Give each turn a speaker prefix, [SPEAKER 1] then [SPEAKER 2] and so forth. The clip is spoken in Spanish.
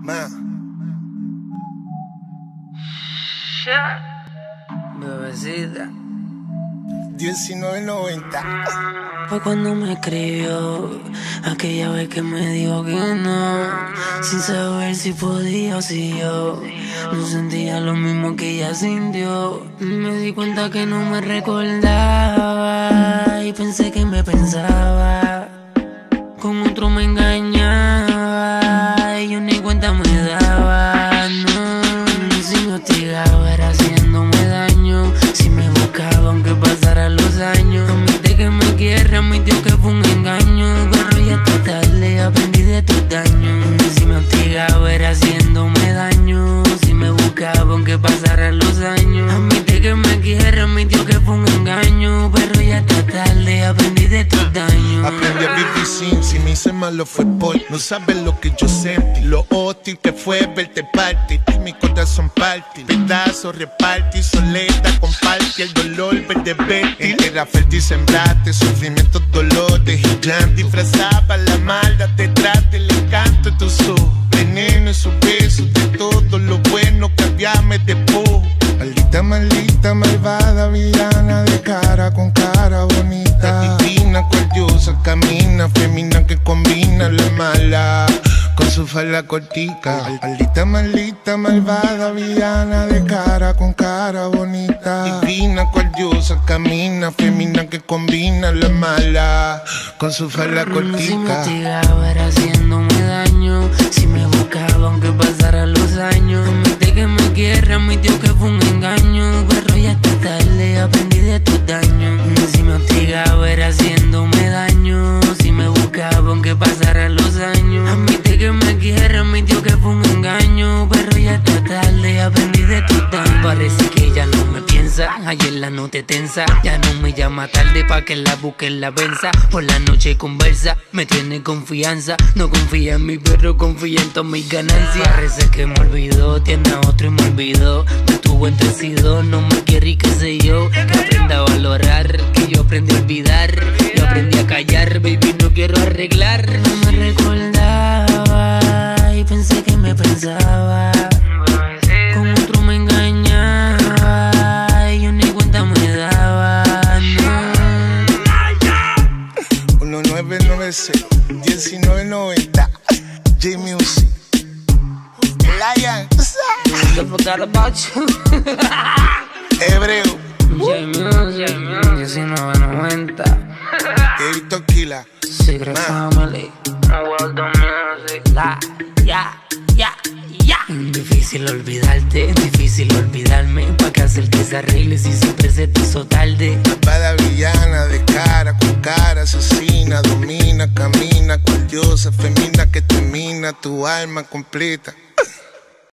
[SPEAKER 1] Bebecita
[SPEAKER 2] 1990.
[SPEAKER 1] fue cuando me escribió, aquella vez que me dijo que no, sin saber si podía o si yo no sentía lo mismo que ella sintió. Me di cuenta que no me recordaba y pensé que me pensaba, con otro me engañaba y yo ni cuenta me daba. No, si me hostigaba era haciéndome daño, si me buscaba aunque pasaran los años. Admite que me quiere, admitió que fue un engaño, pero ya está tarde, aprendí de tus daños. Si me hostigaba era haciéndome daño, si me buscaba aunque pasaran los años. Admite que me quiere, admitió que fue un engaño, pero ya está tarde, aprendí de tus daños.
[SPEAKER 2] Aprendí a vivir sin, si me hice malo fue por no sabes lo que yo sentí, lo hostil que fue verte partir, mi corazón partir, pedazos repartir, soledad comparte, el dolor verde verte, era fértil sembraste, sufrimiento, dolores gigantes, disfrazaba la maldad detrás del encanto de tus ojos, veneno en sus besos, de todo lo bueno que había me despojó. Maldita, maldita, malvada, villana, de cara con cara bonita, divina, cual diosa, camina, femina que combina la mala con su falda cortica. Maldita, maldita, malvada, villana, de cara con cara bonita, divina, cual diosa, camina, femina que combina la mala con su falda cortica.
[SPEAKER 1] Si me hostigaba era haciéndome daño, si me buscaba aunque pasaran los años. Admite que me quiere, admitió que fue un engaño, pero ya está tarde, aprendí de tus daños. Si me hostigaba era haciéndome daño, si me buscaba aunque pasaran los años. Admite que me quiere, admitió que fue un engaño, pero ya está tarde, aprendí de tus daños. Parece que ya no me piensa, ayer la noche tensa, ya no me llama tarde pa' que la busque en la venza. Por la noche conversa, me tiene confianza, no confía en mí pero confía en todas mis ganancias. Parece que me olvidó, tiene a otro y me olvidó, me tuvo entresido, no me quiere y qué sé yo. Que aprenda a valorar, que yo aprendí a olvidar, yo aprendí a callar, baby no quiero arreglar. No me recordaba y pensé que me pensaba, con otro me engañaba y yo ni cuenta me daba. No.
[SPEAKER 2] 1996 1990 J-Music Lion
[SPEAKER 1] I forgot about you.
[SPEAKER 2] Hebreo
[SPEAKER 1] J-Music 1990
[SPEAKER 2] David Toquila
[SPEAKER 1] Secret Family World of Music. Difícil olvidarte, difícil olvidarme, pa' que hacerte se arregle si siempre se te hizo tarde.
[SPEAKER 2] malvada villana, de cara con cara, asesina, domina, camina, cual diosa, femina que termina tu alma completa.